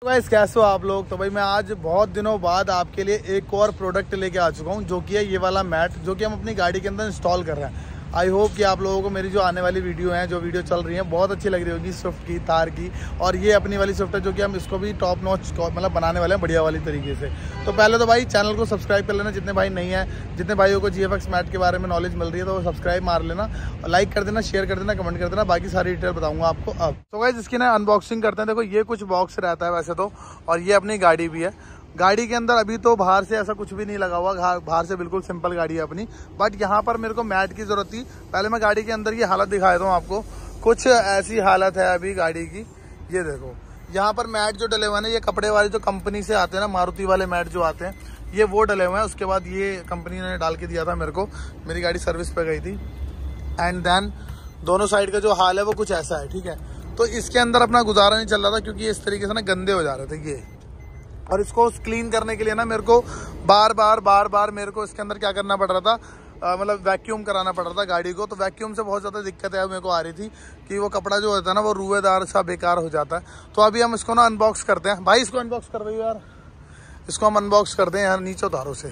Guys कैसे हो आप लोग। तो भाई मैं आज बहुत दिनों बाद आपके लिए एक और प्रोडक्ट लेके आ चुका हूँ, जो कि है ये वाला मैट, जो कि हम अपनी गाड़ी के अंदर इंस्टॉल कर रहे हैं। आई होप कि आप लोगों को मेरी जो आने वाली वीडियो है, जो वीडियो चल रही है, बहुत अच्छी लग रही होगी स्विफ्ट की, थार की। और ये अपनी वाली स्विफ्ट है, जो कि हम इसको भी टॉप नॉच मतलब बनाने वाले हैं बढ़िया वाली तरीके से। तो पहले तो भाई चैनल को सब्सक्राइब कर लेना, जितने भाई नहीं है, जितने भाइयों को GFX मैट के बारे में नॉलेज मिल रही है, तो वो सब्सक्राइब मार लेना, लाइक कर देना, शेयर कर देना, कमेंट कर देना। बाकी सारी डिटेल बताऊंगा आपको अब। तो गाइस इसकी ना अनबॉक्सिंग करते हैं। देखो ये कुछ बॉक्स रहता है वैसे तो, और ये अपनी गाड़ी भी है। गाड़ी के अंदर अभी तो बाहर से ऐसा कुछ भी नहीं लगा हुआ, बाहर से बिल्कुल सिंपल गाड़ी है अपनी। बट यहाँ पर मेरे को मैट की जरूरत थी। पहले मैं गाड़ी के अंदर की हालत दिखा देता हूँ आपको। कुछ ऐसी हालत है अभी गाड़ी की। ये देखो यहाँ पर मैट जो डले हुए हैं, ये कपड़े वाले जो कंपनी से आते हैं ना, मारुति वाले मैट जो आते हैं, ये वो डले हुए हैं। उसके बाद ये कंपनी ने डाल के दिया था मेरे को, मेरी गाड़ी सर्विस पे गई थी। एंड देन दोनों साइड का जो हाल है वो कुछ ऐसा है, ठीक है। तो इसके अंदर अपना गुजारा नहीं चल रहा था, क्योंकि इस तरीके से ना गंदे हो जा रहे थे ये। और इसको क्लीन करने के लिए ना मेरे को बार बार मेरे को इसके अंदर क्या करना पड़ रहा था, मतलब वैक्यूम कराना पड़ रहा था गाड़ी को। तो वैक्यूम से बहुत ज़्यादा दिक्कत है मेरे को आ रही थी, कि वो कपड़ा जो होता है ना, वो रुएदार सा बेकार हो जाता है। तो अभी हम इसको ना अनबॉक्स करते हैं। भाई इसको अनबॉक्स कर रही हो यार, इसको हम अनबॉक्स करते हैं यार, नीचे उतारो से।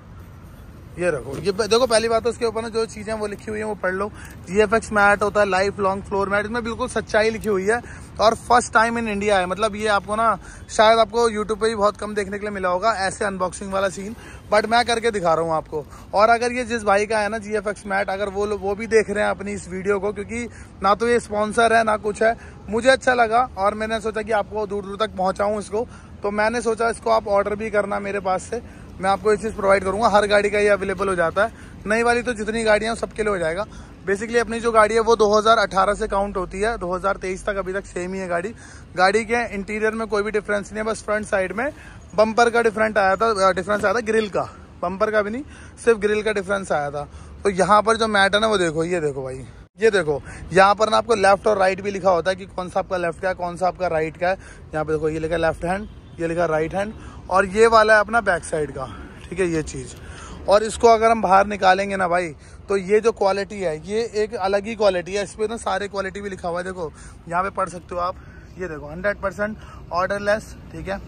ये रखो, ये देखो पहली बात तो इसके ऊपर ना जो चीज़ें वो लिखी हुई है वो पढ़ लो। GFX मैट होता है लाइफ लॉन्ग फ्लोर मैट, इसमें बिल्कुल सच्चाई लिखी हुई है। और फर्स्ट टाइम इन इंडिया है, मतलब ये आपको ना शायद आपको यूट्यूब पे भी बहुत कम देखने के लिए मिला होगा ऐसे अनबॉक्सिंग वाला सीन। बट मैं करके दिखा रहा हूँ आपको। और अगर ये जिस भाई का है ना GFX मैट, अगर वो भी देख रहे हैं अपनी इस वीडियो को, क्योंकि ना तो ये स्पॉन्सर है ना कुछ है, मुझे अच्छा लगा और मैंने सोचा कि आपको दूर दूर तक पहुँचाऊँ इसको। तो मैंने सोचा इसको आप ऑर्डर भी करना मेरे पास से, मैं आपको ये चीज़ प्रोवाइड करूंगा। हर गाड़ी का ये अवेलेबल हो जाता है, नई वाली तो जितनी गाड़ियां हैं सबके लिए हो जाएगा। बेसिकली अपनी जो गाड़ी है वो 2018 से काउंट होती है, 2023 तक अभी तक सेम ही है गाड़ी। गाड़ी के इंटीरियर में कोई भी डिफरेंस नहीं है, बस फ्रंट साइड में बम्पर का डिफरेंस आया था ग्रिल का, बम्पर का भी नहीं, सिर्फ ग्रिल का डिफरेंस आया था। तो यहाँ पर जो मैट है ना वो देखो, ये देखो भाई, ये देखो यहाँ पर ना आपको लेफ्ट और राइट भी लिखा होता है कि कौन सा आपका लेफ्ट का है, कौन सा आपका राइट का है। यहाँ पे देखो ये लिखा लेफ्ट हैंड, ये लिखा राइट हैंड, और ये वाला है अपना बैक साइड का, ठीक है ये चीज़। और इसको अगर हम बाहर निकालेंगे ना भाई, तो ये जो क्वालिटी है ये एक अलग ही क्वालिटी है। इस पर ना सारे क्वालिटी भी लिखा हुआ है, देखो यहाँ पे पढ़ सकते हो आप। ये देखो 100% ऑर्डरलेस, ठीक है,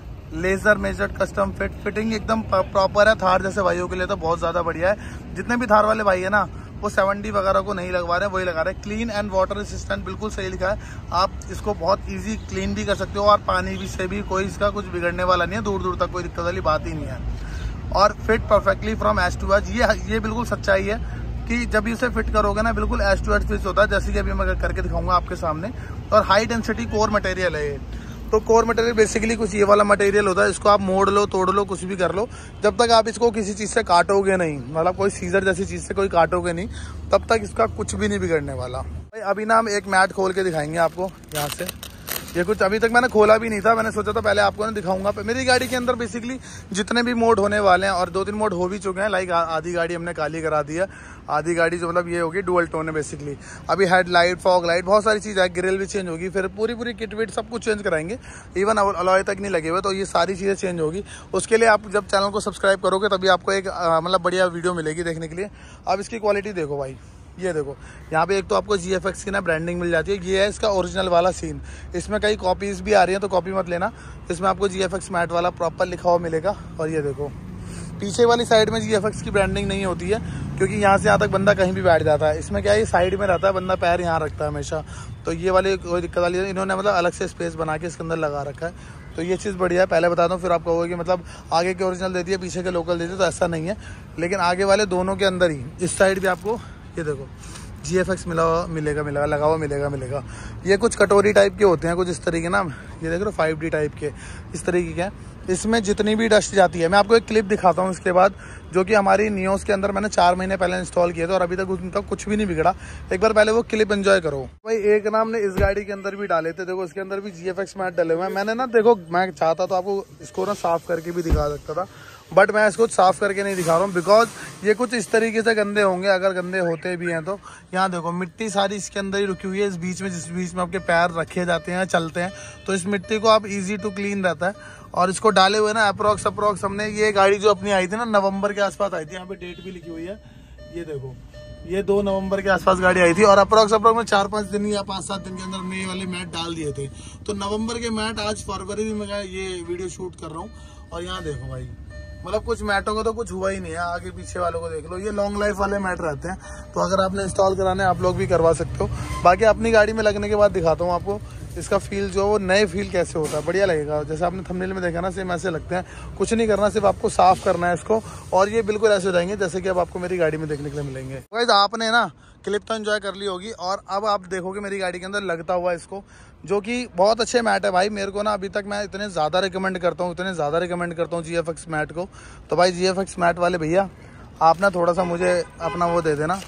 लेजर मेजर्ड कस्टम फिटिंग एकदम प्रॉपर है। थार जैसे भाइयों के लिए तो बहुत ज़्यादा बढ़िया है। जितने भी थार वाले भाई है ना, वो 70 वगैरह को नहीं लगवा रहे हैं, वही लगा रहे हैं। क्लीन एंड वाटर रेसिस्टेंट, बिल्कुल सही लिखा है। आप इसको बहुत इजी क्लीन भी कर सकते हो, और पानी भी से भी कोई इसका कुछ बिगड़ने वाला नहीं है, दूर दूर तक कोई दिक्कत वाली बात ही नहीं है। और fit perfectly from edge to edge, ये बिल्कुल सच्चाई है कि जब इसे फिट करोगे ना बिल्कुल एज टू एज फिट होता है, जैसे कि अभी मैं करके दिखाऊंगा आपके सामने। और हाई डेंसिटी कोर मटेरियल है ये। तो कोर मटेरियल बेसिकली कुछ ये वाला मटेरियल होता है, इसको आप मोड़ लो, तोड़ लो, कुछ भी कर लो, जब तक आप इसको किसी चीज़ से काटोगे नहीं, मतलब कोई सीजर जैसी चीज़ से कोई काटोगे नहीं, तब तक इसका कुछ भी नहीं बिगड़ने वाला। भाई अभी ना हम एक मैट खोल के दिखाएंगे आपको यहाँ से। ये कुछ अभी तक मैंने खोला भी नहीं था, मैंने सोचा था पहले आपको ना दिखाऊंगा। मेरी गाड़ी के अंदर बेसिकली जितने भी मोड होने वाले हैं, और 2-3 मोड हो भी चुके हैं। लाइक आधी गाड़ी हमने काली करा दी है, आधी गाड़ी जो मतलब ये होगी डुअल टोन है बेसिकली। अभी हेडलाइट, फॉग लाइट, बहुत सारी चीज़ है, ग्रिल भी चेंज होगी, फिर पूरी किट विट सब कुछ चेंज कराएंगे। इवन अलॉय तक नहीं लगे हुए, तो ये सारी चीज़ें चेंज होगी। उसके लिए आप जब चैनल को सब्सक्राइब करोगे तभी आपको एक मतलब बढ़िया वीडियो मिलेगी देखने के लिए। अब इसकी क्वालिटी देखो भाई, ये देखो यहाँ पे एक तो आपको GFX की ना ब्रांडिंग मिल जाती है। ये है इसका ओरिजिनल वाला सीन। इसमें कई कॉपीज भी आ रही हैं, तो कॉपी मत लेना। इसमें आपको GFX मैट वाला प्रॉपर लिखा हुआ मिलेगा। और ये देखो पीछे वाली साइड में GFX की ब्रांडिंग नहीं होती है, क्योंकि यहाँ से यहाँ तक बंदा कहीं भी बैठ जाता है। इसमें क्या है, ये साइड में रहता है, बंदा पैर यहाँ रखता है हमेशा। तो ये वाली कोई दिक्कत वाली है, इन्होंने मतलब अलग से स्पेस बना के इसके अंदर लगा रखा है। तो ये चीज़ बढ़िया है। पहले बता दूँ, फिर आप कहोगे कि मतलब आगे के ओरिजिनल देती है, पीछे के लोकल देती है, तो ऐसा नहीं है। लेकिन आगे वाले दोनों के अंदर ही इस साइड भी आपको ये देखो GFX मिलेगा लगा हुआ मिलेगा। ये कुछ कटोरी टाइप के होते हैं, कुछ इस तरीके ना, ये देख रहे हो 5D टाइप के इस तरीके के हैं। इसमें जितनी भी डस्ट जाती है, मैं आपको एक क्लिप दिखाता हूँ इसके बाद, जो कि हमारी नियोस के अंदर मैंने 4 महीने पहले इंस्टॉल किया था, और अभी तक उनका कुछ भी नहीं बिगड़ा। एक बार पहले वो क्लिप एंजॉय करो भाई। एक ना हमने इस गाड़ी के अंदर भी डाले थे, देखो इसके अंदर भी GFX मैट डले हुए हैं। मैंने ना देखो, मैं चाहता तो आपको इसको ना साफ करके भी दिखा सकता था, बट मैं इसको साफ करके नहीं दिखा रहा हूँ, बिकॉज ये कुछ इस तरीके से गंदे होंगे, अगर गंदे होते भी हैं तो। यहाँ देखो मिट्टी सारी इसके अंदर ही रुकी हुई है, इस बीच में, जिस बीच में आपके पैर रखे जाते हैं, चलते हैं, तो इस मिट्टी को आप इजी टू क्लीन रहता है। और इसको डाले हुए ना अप्रोक्स हमने, ये गाड़ी जो अपनी आई थी ना नवंबर के आसपास आई थी, यहाँ पे डेट भी लिखी हुई है, ये देखो ये 2 नवंबर के आसपास गाड़ी आई थी और अप्रोक्स में 4-5 दिन या 5-7 दिन के अंदर मैं ये वाले मैट डाल दिए थे। तो नवंबर के मैट आज फरवरी में मैं ये वीडियो शूट कर रहा हूँ। और यहाँ देखो भाई, मतलब कुछ मैटों को तो कुछ हुआ ही नहीं है। आगे पीछे वालों को देख लो, ये लॉन्ग लाइफ वाले मैट रहते हैं। तो अगर आपने इंस्टॉल कराने आप लोग भी करवा सकते हो। बाकी अपनी गाड़ी में लगने के बाद दिखाता हूँ आपको इसका फील जो वो नए फील कैसे होता है, बढ़िया लगेगा। जैसे आपने थंबनेल में देखा ना, सेम ऐसे लगते हैं। कुछ नहीं करना, सिर्फ आपको साफ करना है इसको और ये बिल्कुल ऐसे हो जाएंगे जैसे कि अब आपको मेरी गाड़ी में देखने के लिए मिलेंगे। गाइस आपने ना क्लिप तो एंजॉय कर ली होगी और अब आप देखोगे मेरी गाड़ी के अंदर लगता हुआ इसको, जो कि बहुत अच्छे मैट है भाई। मेरे को ना अभी तक मैं इतने ज़्यादा रिकमेंड करता हूँ GFX मैट को। तो भाई GFX मैट वाले भैया आप ना थोड़ा सा मुझे अपना वो दे देना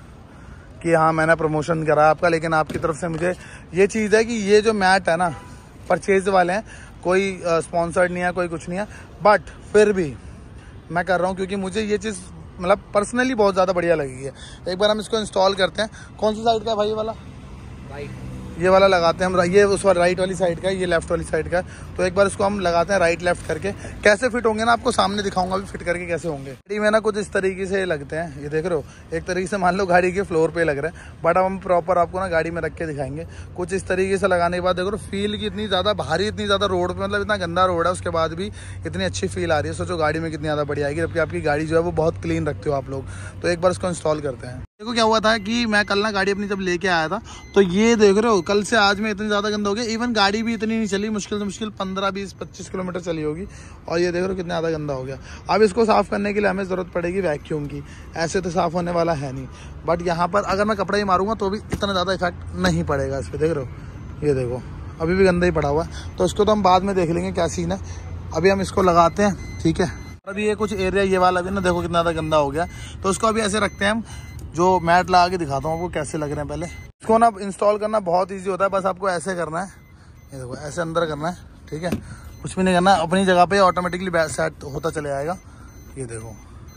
कि हाँ मैंने प्रमोशन करा आपका, लेकिन आपकी तरफ से मुझे ये चीज़ है कि ये जो मैट है ना परचेज वाले हैं, कोई स्पॉन्सर्ड नहीं है, कोई कुछ नहीं है, बट फिर भी मैं कर रहा हूँ क्योंकि मुझे ये चीज़ मतलब पर्सनली बहुत ज़्यादा बढ़िया लगी है। एक बार हम इसको इंस्टॉल करते हैं। कौन सी साइड का है भाई वाला? राइट, ये वाला लगाते हैं हम। ये उस बार राइट वाली साइड का है, ये लेफ्ट वाली साइड का है। तो एक बार इसको हम लगाते हैं राइट लेफ्ट करके। कैसे फिट होंगे ना आपको सामने दिखाऊंगा अभी फिट करके कैसे होंगे। गाड़ी में ना कुछ इस तरीके से लगते हैं, ये देख रहे हो, एक तरीके से मान लो गाड़ी के फ्लोर पे लग रहा है, बट अब हम प्रॉपर आपको ना गाड़ी में रख के दिखाएंगे। कुछ इस तरीके से लगाने के बाद देखो फील की इतनी ज़्यादा भारी, इतनी ज़्यादा रोड पर, मतलब इतना गंदा रोड है उसके बाद भी इतनी अच्छी फील आ रही है। सोचो गाड़ी में कितनी ज़्यादा बढ़िया आएगी, जबकि आपकी गाड़ी जो है वो बहुत क्लीन रखते हो आप लोग। तो एक बार इसको इंस्टॉल करते हैं। देखो क्या हुआ था कि मैं कल ना गाड़ी अपनी जब लेके आया था, तो ये देख रहे हो कल से आज में इतनी ज़्यादा गंदा हो गया। इवन गाड़ी भी इतनी नहीं चली, मुश्किल से मुश्किल 15-20-25 किलोमीटर चली होगी और ये देख रहे हो कितना ज़्यादा गंदा हो गया। अब इसको साफ़ करने के लिए हमें ज़रूरत पड़ेगी वैक्यूम की। ऐसे तो साफ़ होने वाला है नहीं, बट यहाँ पर अगर मैं कपड़ा ही मारूंगा तो भी इतना ज़्यादा इफेक्ट नहीं पड़ेगा इस पर। देख रहे हो, ये देखो अभी भी गंदा ही पड़ा हुआ है। तो इसको तो हम बाद में देख लेंगे क्या सीन है। अभी हम इसको लगाते हैं, ठीक है। अभी ये कुछ एरिया ये वाला भी ना देखो कितना ज़्यादा गंदा हो गया। तो उसको अभी ऐसे रखते हैं हम, जो मैट लगा के दिखाता हूँ आपको कैसे लग रहे हैं। पहले इसको ना इंस्टॉल करना बहुत इजी होता है, बस आपको ऐसे करना है, ये देखो ऐसे अंदर करना है, ठीक है। कुछ भी नहीं करना, अपनी जगह पे ऑटोमेटिकली सेट होता चले जाएगा। ये देखो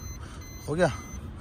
हो गया,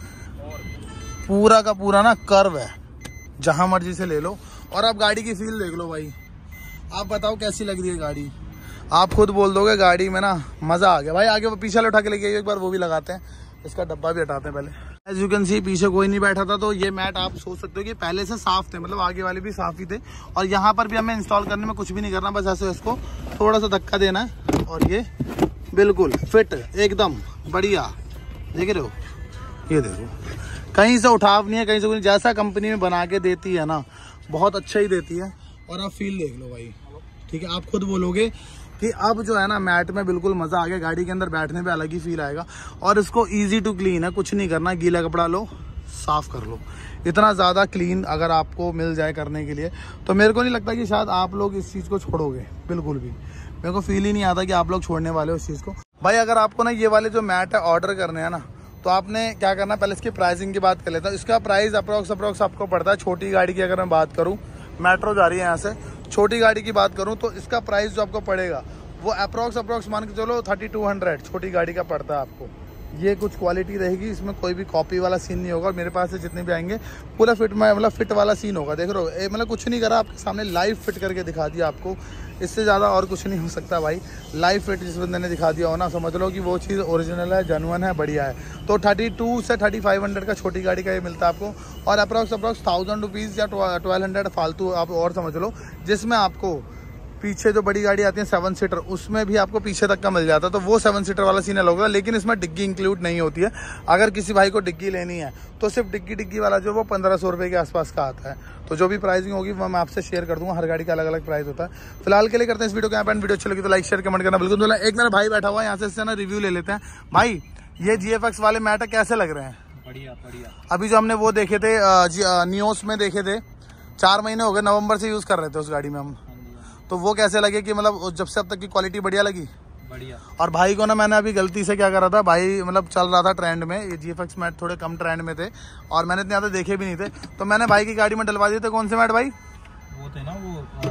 पूरा का पूरा ना कर्व है, जहाँ मर्जी से ले लो। और आप गाड़ी की फील देख लो भाई, आप बताओ कैसी लग रही है गाड़ी। आप खुद बोल दोगे गाड़ी में ना मज़ा आ गया भाई। आगे वो पीछे उठा के लेके आइए एक बार, वो भी लगाते हैं। इसका डब्बा भी हटाते हैं पहले। एज यू कैन सी पीछे कोई नहीं बैठा था, तो ये मैट आप सोच सकते हो कि पहले से साफ थे, मतलब आगे वाले भी साफ ही थे। और यहाँ पर भी हमें इंस्टॉल करने में कुछ भी नहीं करना, बस ऐसे इसको थोड़ा सा धक्का देना है और ये बिल्कुल फिट एकदम बढ़िया। देख रहे हो, ये देखो कहीं से उठाव नहीं है, कहीं से कोई, जैसा कंपनी में बना के देती है ना बहुत अच्छा ही देती है। और आप फील देख लो भाई, ठीक है। आप खुद बोलोगे कि अब जो है ना मैट में बिल्कुल मज़ा आ गया, गाड़ी के अंदर बैठने पे अलग ही फील आएगा। और इसको इजी टू क्लीन है, कुछ नहीं करना, गीला कपड़ा लो साफ़ कर लो। इतना ज़्यादा क्लीन अगर आपको मिल जाए करने के लिए, तो मेरे को नहीं लगता कि शायद आप लोग इस चीज़ को छोड़ोगे, बिल्कुल भी। मेरे को फील ही नहीं आता कि आप लोग छोड़ने वाले हो इस चीज़ को। भाई अगर आपको ना ये वाले जो मैट है ऑर्डर करने हैं ना, तो आपने क्या करना, पहले इसकी प्राइसिंग की बात कर लेता हूँ। इसका प्राइस अप्रोक्स आपको पड़ता है, छोटी गाड़ी की अगर मैं बात करूँ, मेट्रो जा रही है यहाँ से, छोटी गाड़ी की बात करूँ तो इसका प्राइस जो आपको पड़ेगा वो अप्रोक्स मान के चलो 3200 छोटी गाड़ी का पड़ता है आपको। ये कुछ क्वालिटी रहेगी, इसमें कोई भी कॉपी वाला सीन नहीं होगा। मेरे पास से जितने भी आएंगे पूरा फिट में, मतलब फिट वाला सीन होगा। देख रहे हो, मतलब कुछ नहीं करा, आपके सामने लाइव फिट करके दिखा दिया आपको। इससे ज़्यादा और कुछ नहीं हो सकता भाई। लाइव फिट जिस बंदे ने दिखा दिया हो ना, समझ लो कि वो चीज़ ओरिजिनल है, जेन्युइन है, बढ़िया है। तो 32 से 3500 का छोटी गाड़ी का ये मिलता है आपको। और अप्रोक्स 1000 रुपीज़ या 1200 फालतू आप और समझ लो, जिसमें आपको पीछे जो बड़ी गाड़ी आती है 7 सीटर, उसमें भी आपको पीछे तक का मिल जाता है। तो वो 7 सीटर वाला सीन अलग होगा, लेकिन इसमें डिग्गी इंक्लूड नहीं होती है। अगर किसी भाई को डिग्गी लेनी है तो सिर्फ डिग्गी वाला जो वो 1500 रुपये के आसपास का आता है। तो जो भी प्राइसिंग होगी वो मैं आपसे शेयर कर दूंगा, हर गाड़ी का अलग अलग प्राइस होता है। फिलहाल के लिए करते हैं इस वीडियो को यहाँ पे। वीडियो अच्छी लगी तो लाइक शेयर कमेंट करना बिल्कुल। एक मेरा भाई बैठा हुआ है, यहाँ से इससे ना रिव्यू ले लेते हैं। भाई ये GFX वाले मैट कैसे लग रहे हैं? बढ़िया बढ़िया। अभी जो हमने वो देखे थे नियोस में देखे थे, 4 महीने हो गए, नवंबर से यूज़ कर रहे थे उस गाड़ी में हम। तो वो कैसे लगे कि मतलब जब से अब तक की क्वालिटी बढ़िया लगी? बढ़िया। और भाई को ना मैंने अभी गलती से क्या करा था, भाई मतलब चल रहा था ट्रेंड में, ये GFX मैट थोड़े कम ट्रेंड में थे और मैंने इतने ज़्यादा देखे भी नहीं थे, तो मैंने भाई की गाड़ी में डलवा दिए थे। कौन से मैट भाई? वो थे ना वो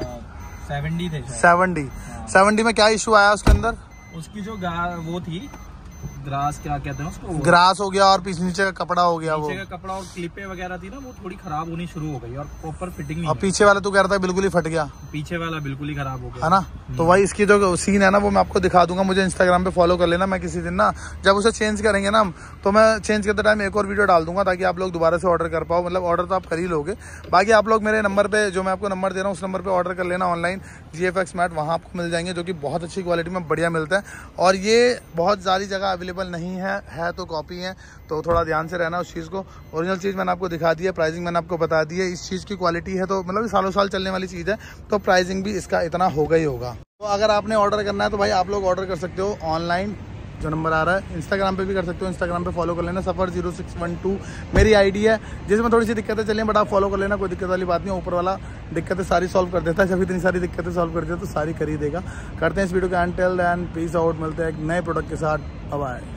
70 थे। 70 में क्या इशू आया उसके अंदर? उसकी जो वो थी ग्रास क्या कहते हैं उसको, ग्रास हो गया और पीछे नीचे का कपड़ा हो गया, वो नीचे का कपड़ा और क्लिपें वगैरह थी ना वो थोड़ी खराब होनी शुरू हो गई और प्रॉपर फिटिंग नहीं और पीछे वाला तू कह रहा था बिल्कुल ही फट गया, पीछे वाला बिल्कुल ही खराब हो गया है ना। तो भाई इसकी जो सीन है ना वो मैं आपको दिखा दूंगा, मुझे इंस्टाग्राम पे फॉलो कर लेना। मैं किसी दिन ना जब उसे चेंज करेंगे ना तो मैं चेंज करते टाइम एक और वीडियो डाल दूंगा ताकि आप लोग दोबारा से ऑर्डर कर पाओ। मतलब ऑर्डर तो आप कर ही लोगे, बाकी आप लोग मेरे नंबर पे जो मैं आपको नंबर दे रहा हूँ उस नंबर पे ऑर्डर कर लेना ऑनलाइन, GFX मैट, वहाँ आपको मिल जाएंगे जो कि बहुत अच्छी क्वालिटी में बढ़िया मिलता है। और ये बहुत सारी जगह अवेलेबल नहीं है तो कॉपी है, तो थोड़ा ध्यान से रहना उस चीज़ को। ओरिजिनल चीज़ मैंने आपको दिखा दी है, प्राइसिंग मैंने आपको बता दी है। इस चीज़ की क्वालिटी है तो मतलब सालों साल चलने वाली चीज़ है, तो प्राइसिंग भी इसका इतना होगा ही होगा। तो अगर आपने ऑर्डर करना है तो भाई आप लोग ऑर्डर कर सकते हो ऑनलाइन, जो नंबर आ रहा है। इंस्टाग्राम पे भी कर सकते हो, इंस्टाग्राम पे फॉलो कर लेना, सफर0612 मेरी आईडी है, जिसमें थोड़ी सी दिक्कतें चली हैं बट आप फॉलो कर लेना, कोई दिक्कत वाली बात नहीं। ऊपर वाला दिक्कतें सारी सॉल्व कर देता है, जब इतनी सारी दिक्कतें सॉल्व कर देता है तो सारी कर ही देगा। करते हैं इस वीडियो का end till then peace out, मिलते हैं एक नए प्रोडक्ट के साथ, बाय।